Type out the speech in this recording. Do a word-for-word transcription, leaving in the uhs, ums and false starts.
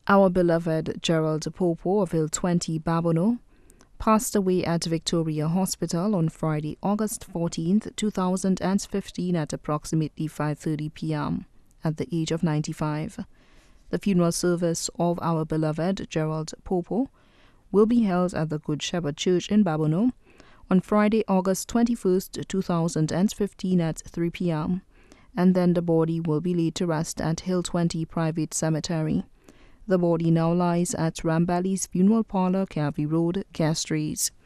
Our beloved Gerald Popo of Hill twenty, Babono, passed away at Victoria Hospital on Friday, August fourteenth, two thousand fifteen at approximately five thirty p m at the age of ninety-five. The funeral service of our beloved Gerald Popo will be held at the Good Shepherd Church in Babono on Friday, August twenty-first, two thousand fifteen at three p m, and then the body will be laid to rest at Hill twenty Private Cemetery. The body now lies at Rambali's Funeral Parlour, Carvey Road, Castries.